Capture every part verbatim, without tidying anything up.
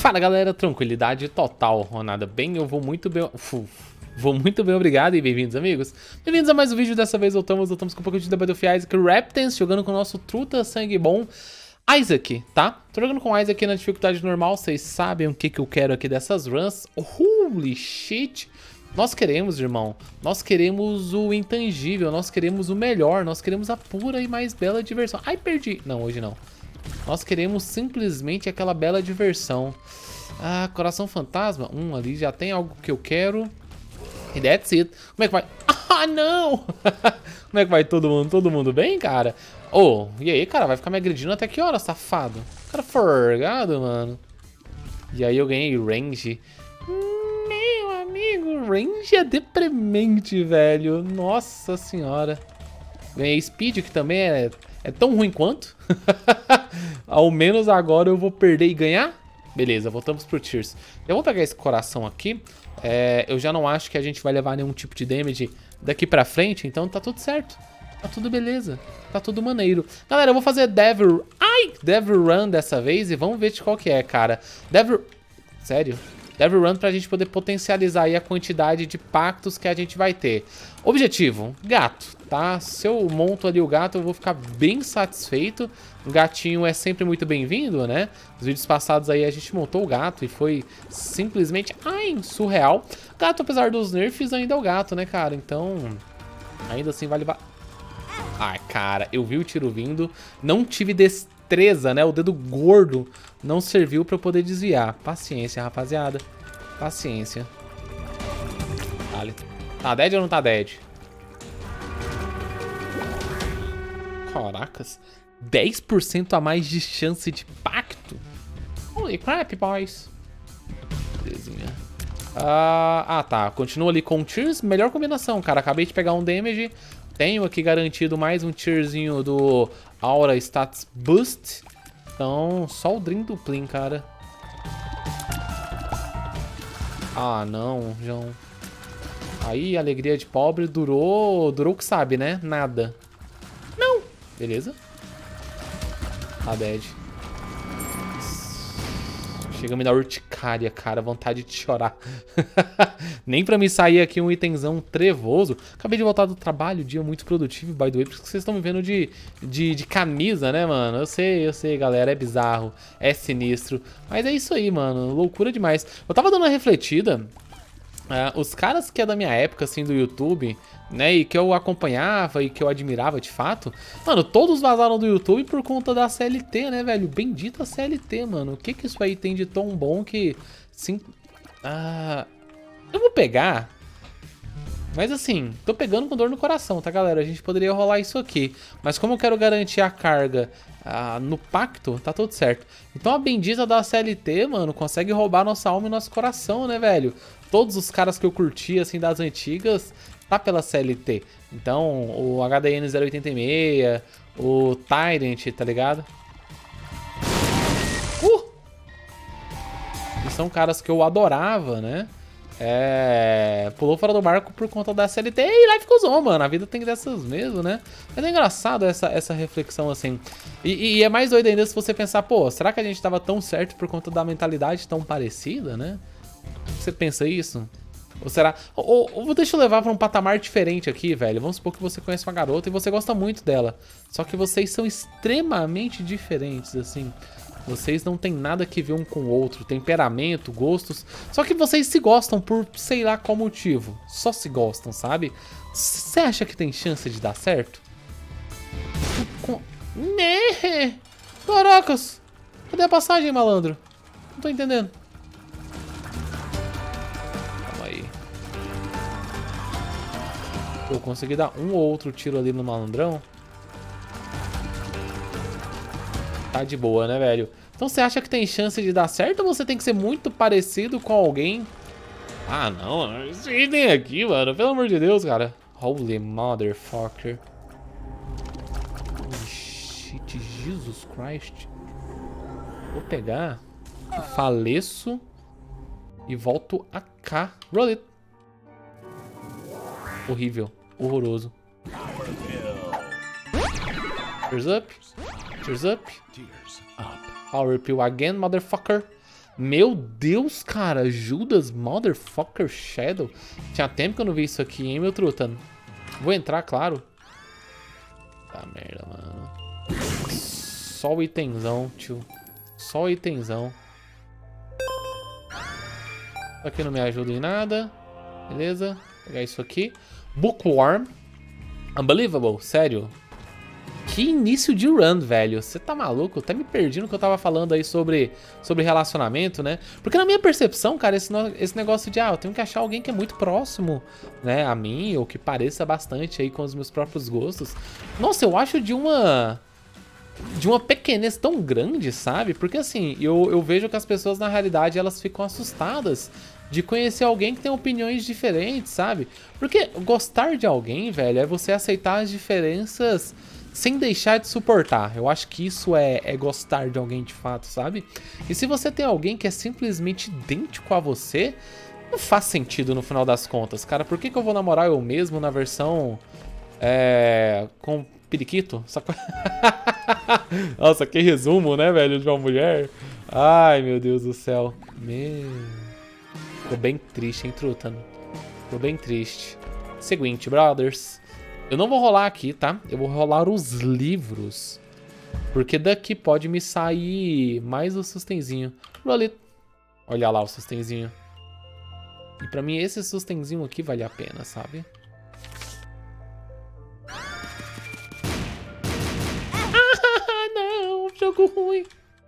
Fala galera, tranquilidade total, nada bem, eu vou muito bem, uf, vou muito bem, obrigado e bem-vindos amigos. Bem-vindos a mais um vídeo, dessa vez voltamos, voltamos com um pouco de Battlefield Isaac Reptance, jogando com o nosso truta sangue bom, Isaac, tá? Tô jogando com o Isaac na dificuldade normal, vocês sabem o que, que eu quero aqui dessas runs, holy shit. Nós queremos, irmão, nós queremos o intangível, nós queremos o melhor, nós queremos a pura e mais bela diversão. Ai, perdi, não, hoje não. Nós queremos simplesmente aquela bela diversão. Ah, coração fantasma. Um ali já tem algo que eu quero. E that's it. Como é que vai? Ah, não! Como é que vai todo mundo? Todo mundo bem, cara? Oh, e aí, cara? Vai ficar me agredindo até que hora, safado? Cara forgado, mano. E aí eu ganhei range. Meu amigo, range é deprimente, velho. Nossa senhora. Ganhei speed, que também é... é tão ruim quanto. Ao menos agora eu vou perder e ganhar. Beleza, voltamos pro Tears. Eu vou pegar esse coração aqui. É, eu já não acho que a gente vai levar nenhum tipo de damage daqui pra frente. Então tá tudo certo. Tá tudo beleza. Tá tudo maneiro. Galera, eu vou fazer Devil... Ai! Devil Run dessa vez. E vamos ver de qual que é, cara. Devil... Sério? Devil Run pra gente poder potencializar aí a quantidade de pactos que a gente vai ter. Objetivo, gato, tá? Se eu monto ali o gato, eu vou ficar bem satisfeito. O gatinho é sempre muito bem-vindo, né? Nos vídeos passados aí a gente montou o gato e foi simplesmente, ai, surreal. Gato, apesar dos nerfs, ainda é o gato, né, cara? Então, ainda assim vale... Ai, cara, eu vi o tiro vindo, não tive destreza, né? O dedo gordo não serviu pra eu poder desviar. Paciência, rapaziada. Paciência. Vale. Tá dead ou não tá dead? Caracas. dez por cento a mais de chance de pacto? Holy crap, boys. Belezinha. Ah, ah, tá. Continua ali com Tears. Melhor combinação, cara. Acabei de pegar um damage. Tenho aqui garantido mais um tierzinho do Aura Stats Boost. Então, só o Dream Duplin, cara. Ah, não, João. Aí, alegria de pobre durou... Durou o que sabe, né? Nada. Não! Beleza. Tá dead. Chega a me dar urticária, cara. Vontade de chorar. Nem pra me sair aqui um itemzão trevoso. Acabei de voltar do trabalho, dia muito produtivo, by the way. Porque vocês estão me vendo de, de, de camisa, né, mano? Eu sei, eu sei, galera. É bizarro, é sinistro. Mas é isso aí, mano. Loucura demais. Eu tava dando uma refletida. Uh, os caras que é da minha época, assim, do YouTube, né, e que eu acompanhava e que eu admirava de fato, mano, todos vazaram do YouTube por conta da C L T, né, velho? Bendita C L T, mano. O que que isso aí tem de tão bom que... Sim... Ah... Eu vou pegar... Mas assim, tô pegando com dor no coração, tá, galera? A gente poderia rolar isso aqui. Mas como eu quero garantir a carga ah, no pacto, tá tudo certo. Então a bendita da C L T, mano, consegue roubar nossa alma e nosso coração, né, velho? Todos os caras que eu curti, assim, das antigas, tá pela C L T. Então, o H D N zero oitenta e seis, o Tyrant, tá ligado? Uh! E são caras que eu adorava, né? É... Pulou fora do barco por conta da C L T e life goes on, mano. A vida tem dessas mesmo, né? Mas é engraçado essa, essa reflexão, assim. E, e é mais doido ainda se você pensar, pô, será que a gente tava tão certo por conta da mentalidade tão parecida, né? Você pensa isso? Ou será... Ou, ou deixa eu levar pra um patamar diferente aqui, velho. Vamos supor que você conhece uma garota e você gosta muito dela. Só que vocês são extremamente diferentes, assim. Vocês não tem nada que ver um com o outro. Temperamento, gostos. Só que vocês se gostam por sei lá qual motivo. Só se gostam, sabe? Você acha que tem chance de dar certo? Com... Né? Caracas! Cadê a passagem, malandro? Não tô entendendo. Eu consegui dar um ou outro tiro ali no malandrão. Tá de boa, né, velho? Então você acha que tem chance de dar certo ou você tem que ser muito parecido com alguém? Ah, não. Esse item aqui, mano. Pelo amor de Deus, cara. Holy motherfucker. Holy shit. Jesus Christ. Vou pegar. Faleço. E volto a cá. Roll it. Horrível. Horroroso. Tears up. Tears up. Power Pill again, motherfucker. Meu Deus, cara. Judas Motherfucker Shadow. Tinha tempo que eu não vi isso aqui, hein, meu truta? Vou entrar, claro. Tá merda, mano. Só o itenzão, tio. Só o itenzão. Isso aqui não me ajuda em nada. Beleza. Vou pegar isso aqui. Bookworm. Unbelievable. Sério. Que início de run, velho. Você tá maluco? Eu até me perdi no que eu tava falando aí sobre, sobre relacionamento, né? Porque na minha percepção, cara, esse, no, esse negócio de, ah, eu tenho que achar alguém que é muito próximo, né, a mim, ou que pareça bastante aí com os meus próprios gostos. Nossa, eu acho de uma... de uma pequenez tão grande, sabe? Porque assim, eu, eu vejo que as pessoas, na realidade, elas ficam assustadas de conhecer alguém que tem opiniões diferentes, sabe? Porque gostar de alguém, velho, é você aceitar as diferenças sem deixar de suportar. Eu acho que isso é, é gostar de alguém de fato, sabe? E se você tem alguém que é simplesmente idêntico a você, não faz sentido no final das contas, cara. Por que que eu vou namorar eu mesmo na versão... É... com periquito? Saca... Nossa, que resumo, né, velho, de uma mulher. Ai, meu Deus do céu. Meu... Tô bem triste, hein, truta? Tô bem triste. Seguinte, brothers. Eu não vou rolar aqui, tá? Eu vou rolar os livros. Porque daqui pode me sair mais o sustenzinho. Olha lá o sustenzinho. E pra mim esse sustenzinho aqui vale a pena, sabe? Ah, não! Jogo ruim!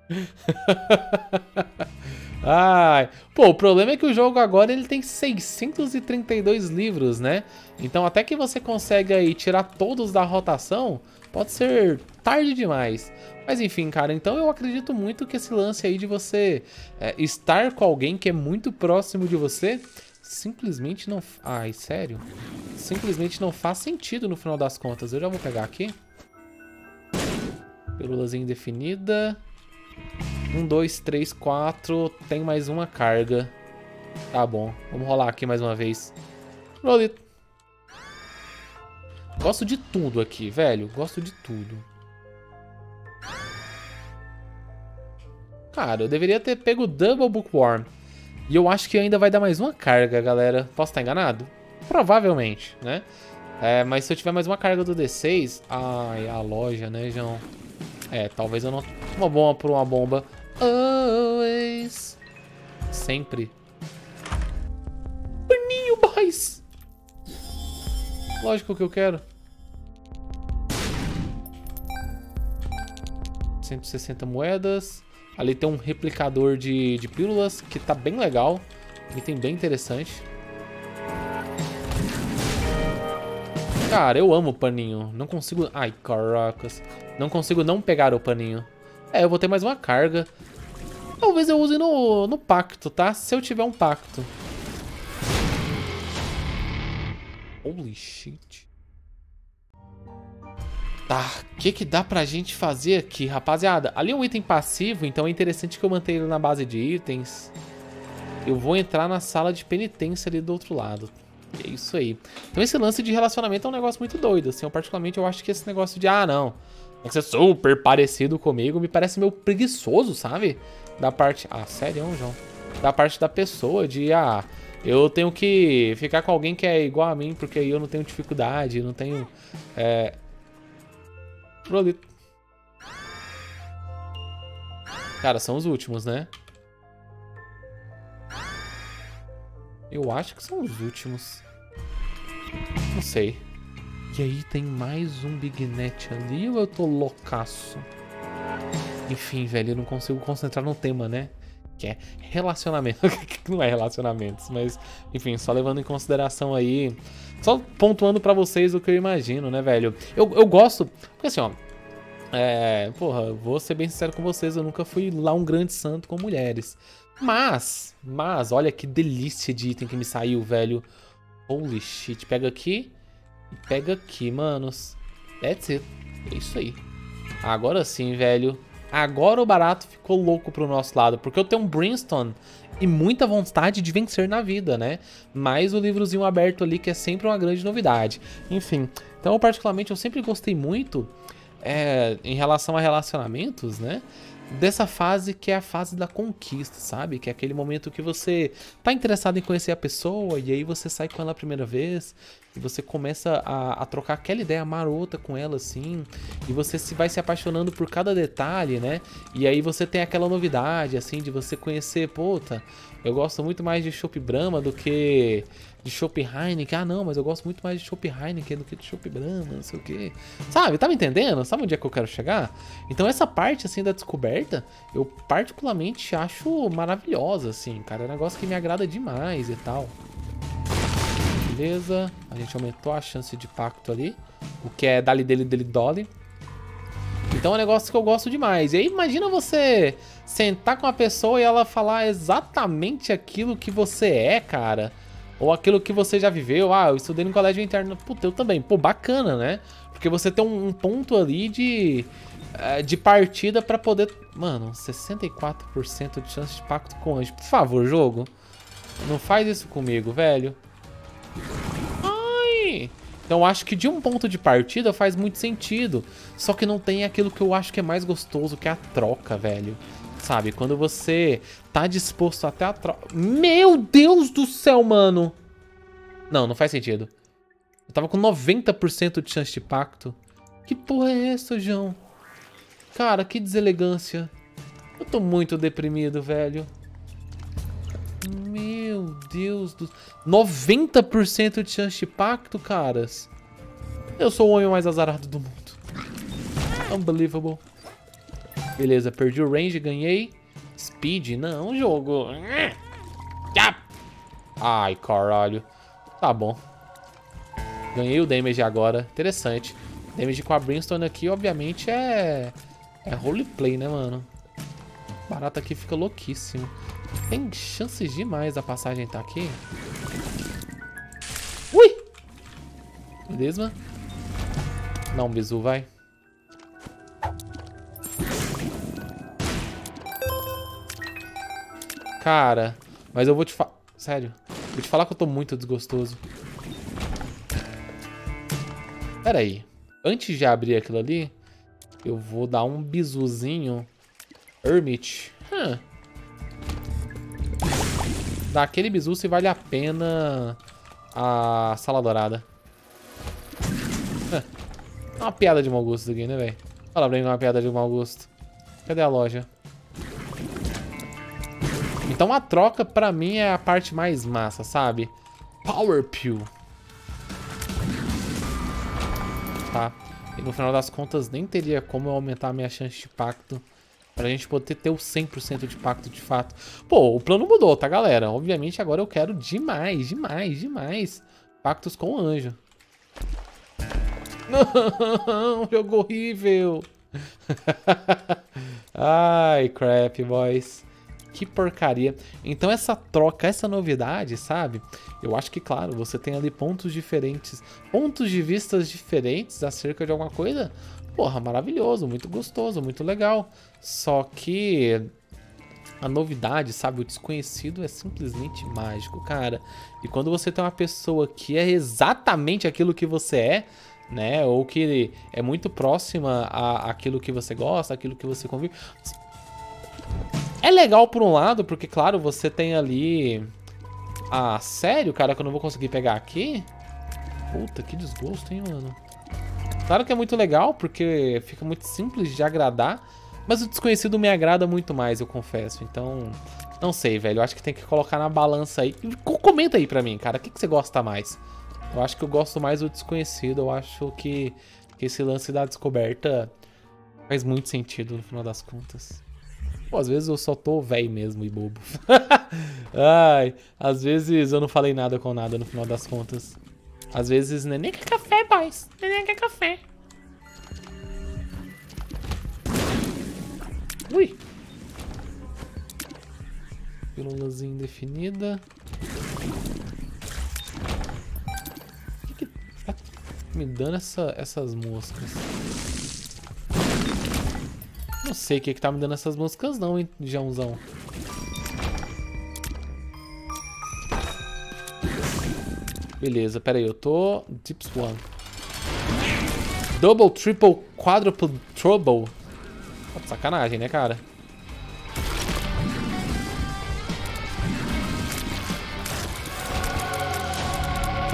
Ai, pô, o problema é que o jogo agora ele tem seiscentos e trinta e dois livros, né? Então até que você consegue aí tirar todos da rotação, pode ser tarde demais. Mas enfim, cara, então eu acredito muito que esse lance aí de você é, estar com alguém que é muito próximo de você, simplesmente não... Ai, sério? Simplesmente não faz sentido no final das contas. Eu já vou pegar aqui. Pílulazinha indefinida... Um, dois, três, quatro. Tem mais uma carga. Tá bom. Vamos rolar aqui mais uma vez. Roll it. Gosto de tudo aqui, velho. Gosto de tudo. Cara, eu deveria ter pego o Double Bookworm. E eu acho que ainda vai dar mais uma carga, galera. Posso estar enganado? Provavelmente, né? É, mas se eu tiver mais uma carga do D seis... Ai, a loja, né, João? É, talvez eu não... Uma bomba por uma bomba. Always. Sempre. Paninho, boys. Lógico que eu quero. cento e sessenta moedas. Ali tem um replicador de, de pílulas que tá bem legal. Item bem interessante. Cara, eu amo o paninho. Não consigo... Ai, caracas. Não consigo não pegar o paninho. É, eu vou ter mais uma carga. Talvez eu use no, no pacto, tá? Se eu tiver um pacto. Holy shit. Tá, o que que dá pra gente fazer aqui, rapaziada? Ali é um item passivo, então é interessante que eu mantenha ele na base de itens. Eu vou entrar na sala de penitência ali do outro lado. É isso aí. Então esse lance de relacionamento é um negócio muito doido, assim. Eu particularmente eu acho que esse negócio de, ah, não, tem que ser super parecido comigo, me parece meio preguiçoso, sabe? Da parte... Ah, sério, João? Da parte da pessoa, de, ah, eu tenho que ficar com alguém que é igual a mim, porque aí eu não tenho dificuldade, não tenho... É... Cara, são os últimos, né? Eu acho que são os últimos. Não sei. E aí tem mais um Big Net ali ou eu tô loucaço? Enfim, velho, eu não consigo concentrar no tema, né? Que é relacionamento. Não é relacionamentos, mas... Enfim, só levando em consideração aí... Só pontuando pra vocês o que eu imagino, né, velho? Eu, eu gosto... Porque assim, ó... É... Porra, vou ser bem sincero com vocês, eu nunca fui lá um grande santo com mulheres. Mas... Mas, olha que delícia de item que me saiu, velho. Holy shit. Pega aqui... E pega aqui, manos. That's it. É isso aí. Agora sim, velho. Agora o barato ficou louco pro nosso lado. Porque eu tenho um Brimstone e muita vontade de vencer na vida, né? Mais o livrozinho aberto ali, que é sempre uma grande novidade. Enfim. Então, particularmente, eu sempre gostei muito... É, em relação a relacionamentos, né? dessa fase que é a fase da conquista, sabe? Que é aquele momento que você tá interessado em conhecer a pessoa e aí você sai com ela a primeira vez e você começa a, a trocar aquela ideia marota com ela, assim, e você se vai se apaixonando por cada detalhe, né? E aí você tem aquela novidade, assim, de você conhecer, puta, eu gosto muito mais de Chopp Brahma do que de Chopp Heineken. Ah, não, mas eu gosto muito mais de Chopp Heineken do que de Chopp Brahma, não sei o quê. Sabe, tá me entendendo? Sabe onde é que eu quero chegar? Então essa parte, assim, da descoberta, eu particularmente acho maravilhosa, assim, cara. É um negócio que me agrada demais e tal. Beleza, a gente aumentou a chance de pacto ali, o que é dali dele dele dolly. Então é um negócio que eu gosto demais. E aí imagina você sentar com a pessoa e ela falar exatamente aquilo que você é, cara. Ou aquilo que você já viveu. Ah, eu estudei no colégio interno. Puta, eu também. Pô, bacana, né? Porque você tem um, um ponto ali de, de partida pra poder... Mano, sessenta e quatro por cento de chance de pacto com anjo. Por favor, jogo. Não faz isso comigo, velho. Ai! Então eu acho que de um ponto de partida faz muito sentido. Só que não tem aquilo que eu acho que é mais gostoso, que é a troca, velho. Sabe? Quando você tá disposto até a troca... Meu Deus do céu, mano! Não, não faz sentido. Eu tava com noventa por cento de chance de pacto. Que porra é essa, João? Cara, que deselegância. Eu tô muito deprimido, velho. Meu Deus do... noventa por cento de chance de pacto, caras. Eu sou o homem mais azarado do mundo. Unbelievable. Beleza, perdi o range, ganhei. Speed? Não, jogo. Ai, caralho. Tá bom. Ganhei o damage agora. Interessante. Damage com a Brimstone aqui, obviamente, é... É roleplay, né, mano? O barato aqui fica louquíssimo. Tem chances demais da passagem estar aqui. Ui! Beleza? Dá um bisu, vai. Cara, mas eu vou te falar... Sério. Vou te falar que eu tô muito desgostoso. Pera aí. Antes de abrir aquilo ali, eu vou dar um bisuzinho. Hermit. Hum. Dá aquele bisu se vale a pena a sala dourada. É uma piada de mau gosto isso aqui, né, velho? Fala pra mim, uma piada de mau gosto. Cadê a loja? Então a troca pra mim é a parte mais massa, sabe? Power Pill. Tá? E no final das contas nem teria como eu aumentar a minha chance de pacto pra gente poder ter o cem por cento de pacto de fato. Pô, o plano mudou, tá, galera? Obviamente agora eu quero demais, demais, demais pactos com o anjo. Não, jogo horrível. Ai, crap, boys. Que porcaria. Então essa troca, essa novidade, sabe? Eu acho que, claro, você tem ali pontos diferentes, pontos de vistas diferentes acerca de alguma coisa. Porra, maravilhoso, muito gostoso, muito legal. Só que a novidade, sabe? O desconhecido é simplesmente mágico, cara. E quando você tem uma pessoa que é exatamente aquilo que você é, né? Ou que é muito próxima a aquilo que você gosta, aquilo que você convive... É legal por um lado, porque, claro, você tem ali... Ah, sério, cara, que eu não vou conseguir pegar aqui? Puta, que desgosto, hein, mano? Claro que é muito legal, porque fica muito simples de agradar, mas o desconhecido me agrada muito mais, eu confesso. Então, não sei, velho, eu acho que tem que colocar na balança aí. Comenta aí pra mim, cara, o que, que você gosta mais? Eu acho que eu gosto mais do desconhecido, eu acho que, que esse lance da descoberta faz muito sentido no final das contas. Pô, às vezes eu só tô velho mesmo e bobo. Ai, às vezes eu não falei nada com nada no final das contas. Às vezes neném quer café, boys. Neném quer café. Ui. Pílulazinha indefinida. O que que tá me dando essa, essas moscas? Não sei o que que tá me dando essas moscas não, hein, Joãozão. Beleza, pera aí, eu tô... Dips one. Double, triple, quadruple, trouble. Pô, sacanagem, né, cara?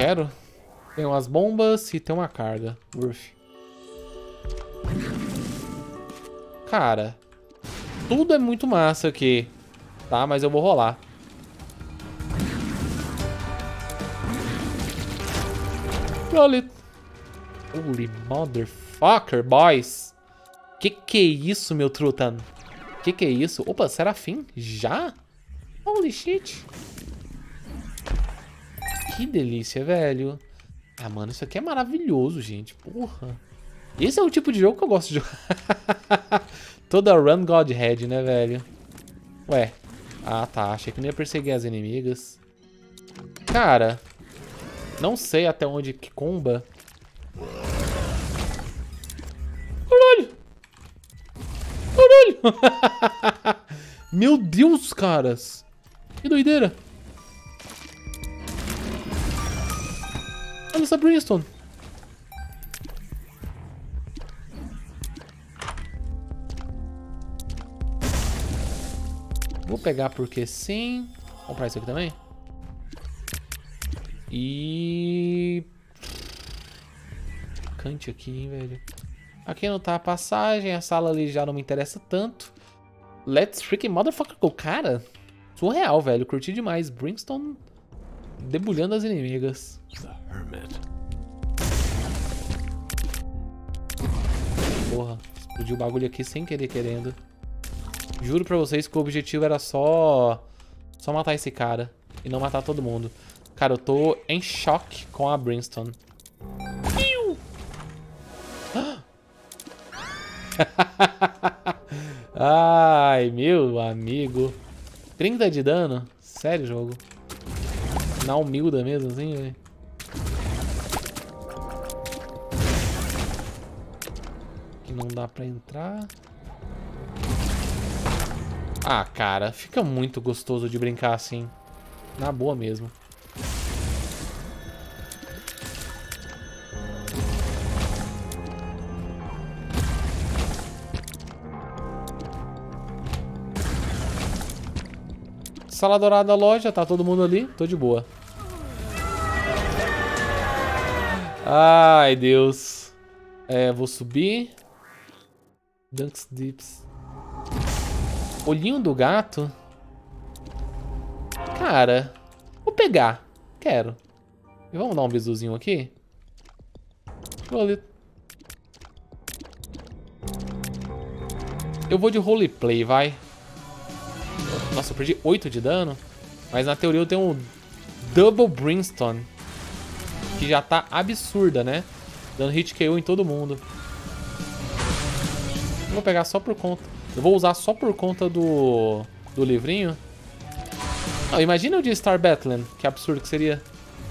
quero. Tem umas bombas e tem uma carga. Worth. Cara, tudo é muito massa aqui. Tá, mas eu vou rolar. Roll it. Holy motherfucker, boys. Que que é isso, meu truta? Que que é isso? Opa, Serafim? Já? Holy shit. Que delícia, velho. Ah, mano, isso aqui é maravilhoso, gente. Porra. Esse é o tipo de jogo que eu gosto de jogar. Toda run Godhead, né, velho? Ué. Ah, tá. Achei que não ia perseguir as inimigas. Cara, não sei até onde que comba. Caralho! Caralho! Meu Deus, caras! Que doideira! Olha essa Brimstone! Vou pegar porque sim. Vou comprar isso aqui também. E... Cante aqui, hein, velho. Aqui não tá a passagem. A sala ali já não me interessa tanto. Let's freaking motherfucker go. Cara, surreal, velho. Curti demais. Brimstone debulhando as inimigas. Porra, explodiu o bagulho aqui sem querer querendo. Juro pra vocês que o objetivo era só... Só matar esse cara. E não matar todo mundo. Cara, eu tô em choque com a Brimstone. Ai, meu amigo. trinta de dano? Sério, jogo? Na humilda mesmo, assim, velho. Aqui não dá pra entrar. Ah, cara, fica muito gostoso de brincar assim. Na boa mesmo. Sala dourada da loja, tá todo mundo ali, tô de boa. Ai, Deus. É, vou subir. Dunks Dips. Olhinho do gato? Cara, vou pegar. Quero. E vamos dar um bisuzinho aqui? Eu vou de roleplay, vai. Nossa, eu perdi oito de dano. Mas na teoria eu tenho um Double Brimstone. Que já tá absurda, né? Dando hit K O em todo mundo. Eu vou pegar só por conta. Eu vou usar só por conta do, do livrinho. Não, imagina o de Star Battleland. Que absurdo que seria.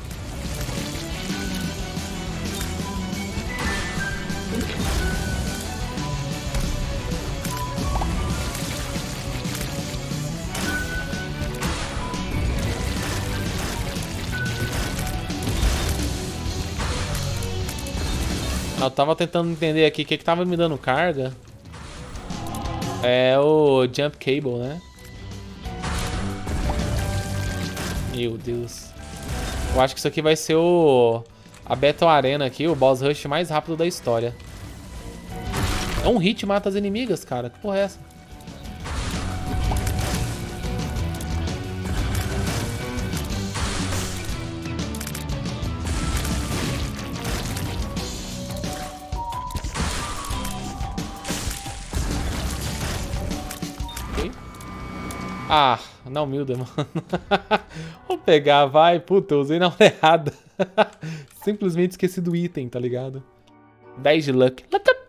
Eu tava tentando entender aqui o que que tava me dando carga. É o Jump Cable, né? Meu Deus. Eu acho que isso aqui vai ser o... A Battle Arena aqui, o Boss Rush mais rápido da história. É um hit mata as inimigas, cara. Que porra é essa? Ah, na humilda, mano. Vou pegar, vai. Puta, eu usei na hora errada. Simplesmente esqueci do item, tá ligado? dez de luck.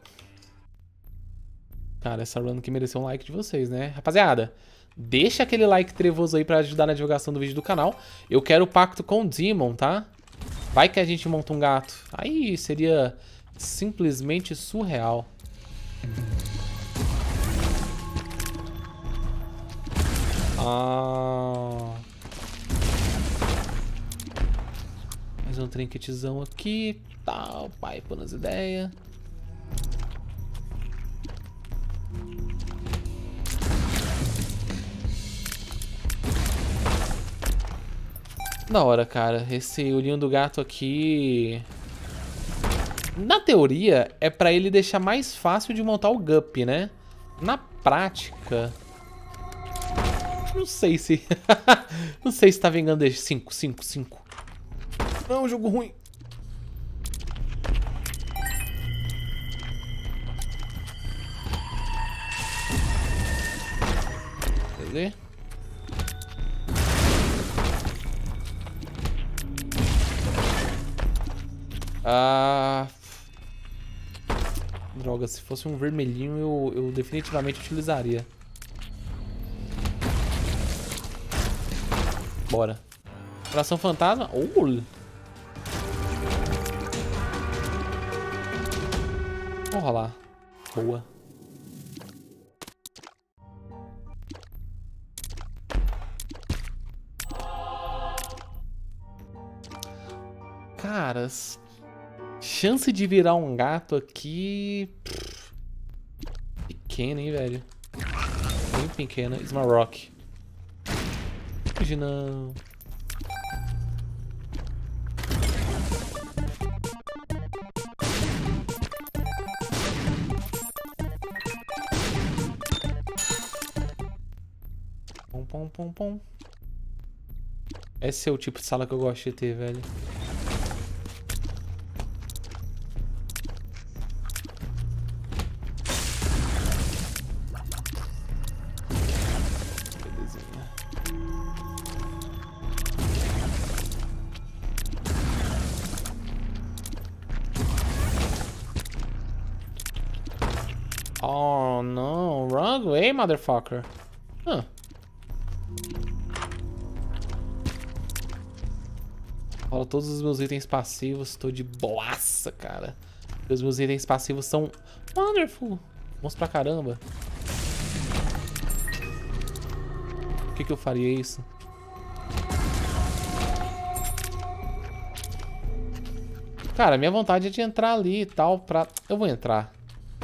Cara, essa run aqui mereceu um like de vocês, né? Rapaziada, deixa aquele like trevoso aí pra ajudar na divulgação do vídeo do canal. Eu quero o pacto com o Demon, tá? Vai que a gente monta um gato. Aí seria simplesmente surreal. Ah. Mais um trinketzão aqui. Tá, o pai pondo as ideias. Da hora, cara. Esse olhinho do gato aqui... Na teoria, é pra ele deixar mais fácil de montar o Guppy, né? Na prática... Não sei se... Não sei se tá vingando esse cinco, cinco, cinco. Não, jogo ruim. Beleza? Ah... Droga, se fosse um vermelhinho eu, eu definitivamente utilizaria. Bora. Coração fantasma. Uh. Vamos rolar. Boa. Caras, chance de virar um gato aqui... Pequena, hein, velho? Bem pequena. Smarrock. Hoje não. Pom, pom, pom, pom. Esse é o tipo de sala que eu gosto de ter, velho. Oh, no. Wrong way, motherfucker. Huh. Rola todos os meus itens passivos. Tô de boaça, cara. Os meus itens passivos são wonderful. Bons pra caramba. Por que que eu faria isso? Cara, minha vontade é de entrar ali e tal pra... Eu vou entrar.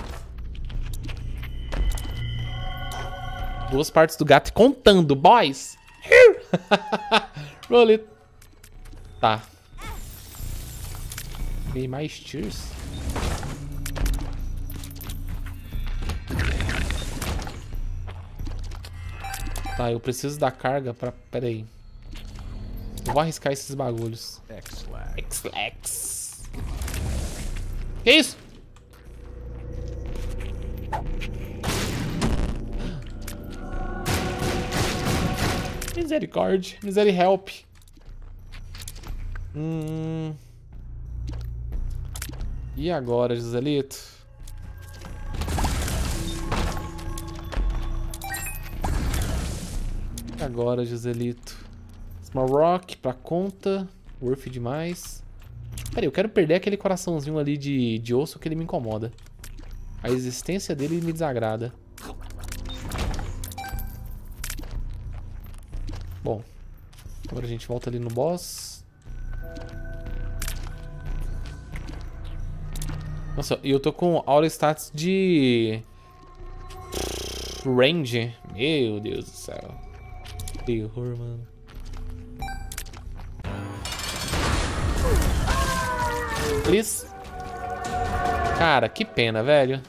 Duas partes do gato contando, boys. Roll it. Tá. Ganhei mais tears. Tá, eu preciso da carga pra... Pera aí. Eu vou arriscar esses bagulhos. X-Lax. Que isso? Misericórdia. Miserihelp. Hum... E agora, Joselito? E agora, Joselito? Smarrock pra conta. Worth demais. Pera aí, eu quero perder aquele coraçãozinho ali de, de osso que ele me incomoda. A existência dele me desagrada. Bom, agora a gente volta ali no boss. Nossa, e eu tô com aura stats de... range. Meu Deus do céu. Terror, mano. Please. Cara, que pena, velho.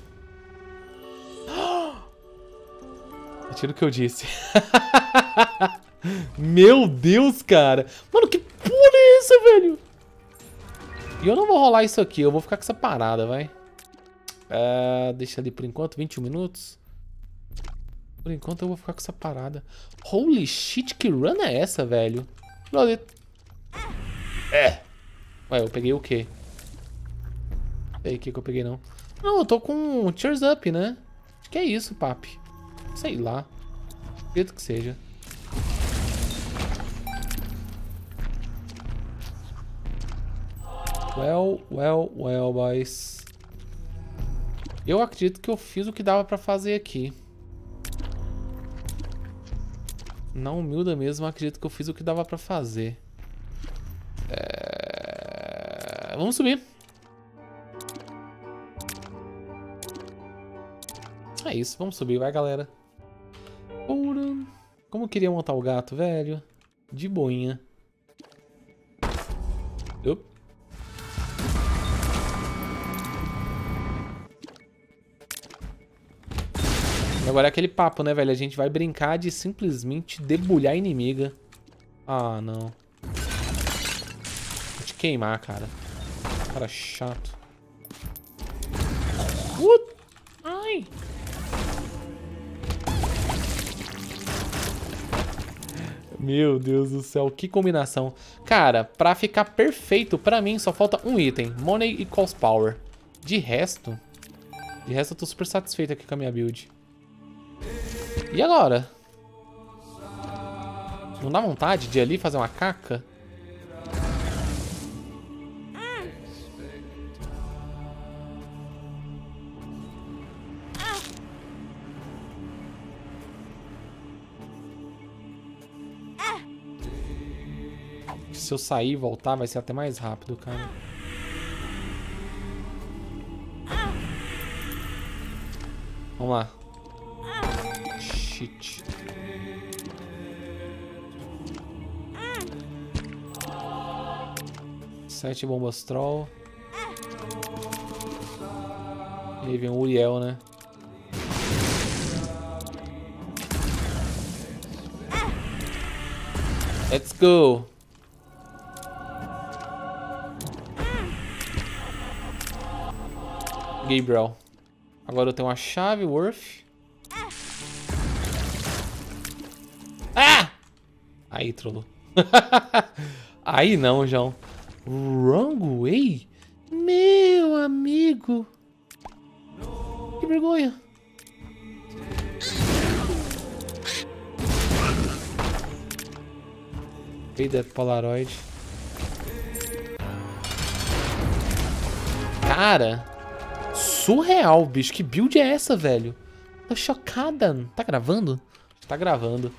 Atira o que eu disse. Meu Deus, cara. Mano, que porra é essa, velho? E eu não vou rolar isso aqui. Eu vou ficar com essa parada, vai. Uh, deixa ali por enquanto. vinte e um minutos. Por enquanto eu vou ficar com essa parada. Holy shit, que run é essa, velho? É. Ué, eu peguei o quê? Não sei o que que eu peguei, não. Não, eu tô com Cheers Up, né? Acho que é isso, papi. Sei lá. Acredito que seja. Well, well, well, boys. Eu acredito que eu fiz o que dava pra fazer aqui. Na humilda mesmo, acredito que eu fiz o que dava pra fazer. É... Vamos subir. É isso, vamos subir, vai, galera. Como eu queria montar o gato, velho. De boinha. E agora é aquele papo, né, velho? A gente vai brincar de simplesmente debulhar a inimiga. Ah, não. Vou te queimar, cara. Cara chato. Uh! Ai! Meu Deus do céu, que combinação. Cara, pra ficar perfeito, pra mim só falta um item. Money e Cost Power. De resto... De resto eu tô super satisfeito aqui com a minha build. E agora? Não dá vontade de ir ali fazer uma caca? Se eu sair e voltar, vai ser até mais rápido, cara. Vamos lá. Shit. Sete bombas troll. E aí vem o Uriel, né? Let's go! Gabriel. Agora eu tenho uma chave, Worth. Ah! Aí, trollou. Aí não, João. Wrong way? Meu amigo. Que vergonha. Eita, Polaroid. Cara, surreal, bicho. Que build é essa, velho? Tô chocada. Tá gravando? Tá gravando.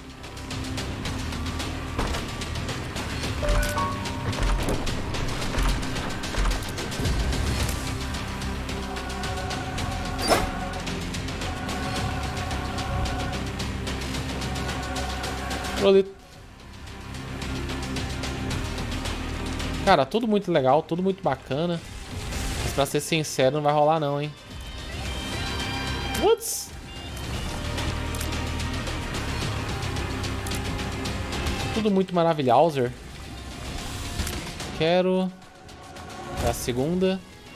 Cara, tudo muito legal, tudo muito bacana. Mas pra ser sincero, não vai rolar não, hein? Putz! Tudo muito maravilhoso. Quero... É a segunda.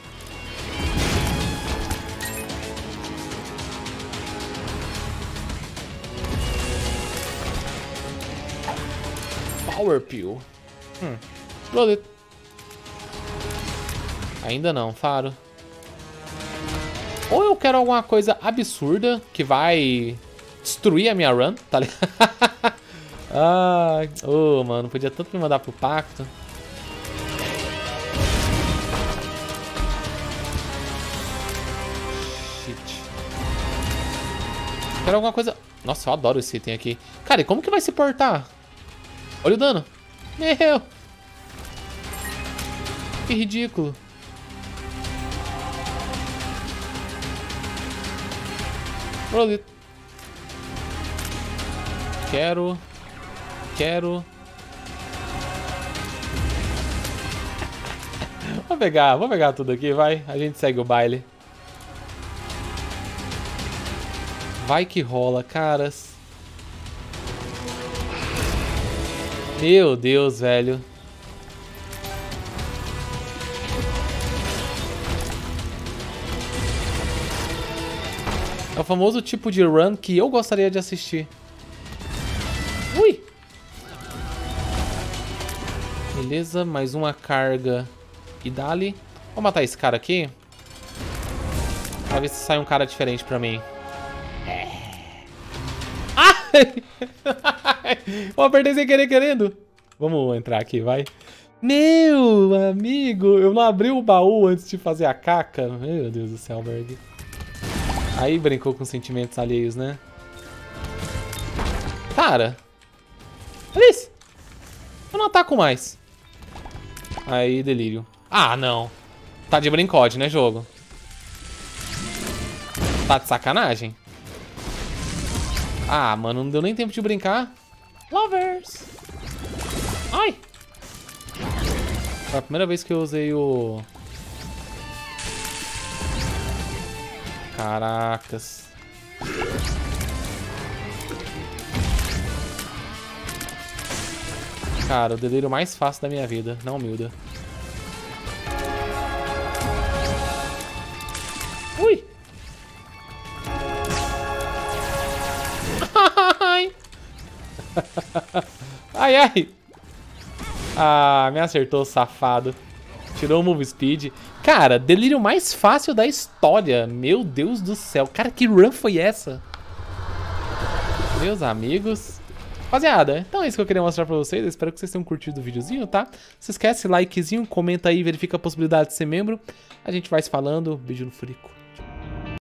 Power Pill. Hum. Roll it. Ainda não, faro. Ou eu quero alguma coisa absurda que vai destruir a minha run, tá ligado? Ai, ô, oh, mano, podia tanto me mandar pro pacto. Shit. Quero alguma coisa... Nossa, eu adoro esse item aqui. Cara, e como que vai se portar? Olha o dano. Meu! Que ridículo. Roll it. Quero. Quero. Vou pegar, vou pegar tudo aqui, vai. A gente segue o baile. Vai que rola, caras. Meu Deus, velho. É o famoso tipo de run que eu gostaria de assistir. Ui! Beleza, mais uma carga. E dali. Vou matar esse cara aqui. Pra ver se sai um cara diferente pra mim. É. Ah! Eu apertei sem querer querendo. Vamos entrar aqui, vai. Meu amigo, eu não abri o baú antes de fazer a caca. Meu Deus do céu, Berg. Aí brincou com sentimentos alheios, né? Cara. Olha isso. Eu não ataco mais. Aí, delírio. Ah, não. Tá de brincode, né, jogo? Tá de sacanagem? Ah, mano, não deu nem tempo de brincar. Lovers. Ai. Foi a primeira vez que eu usei o... Caracas. Cara, o delírio mais fácil da minha vida. Não humilda. Ui! Ai! Ai, ai! Ah, me acertou, safado. Tirou o move speed. Cara, delírio mais fácil da história. Meu Deus do céu. Cara, que run foi essa? Meus amigos. Rapaziada, então é isso que eu queria mostrar pra vocês. Eu espero que vocês tenham curtido o videozinho, tá? Se esquece, likezinho, comenta aí, verifica a possibilidade de ser membro. A gente vai se falando. Beijo no furico.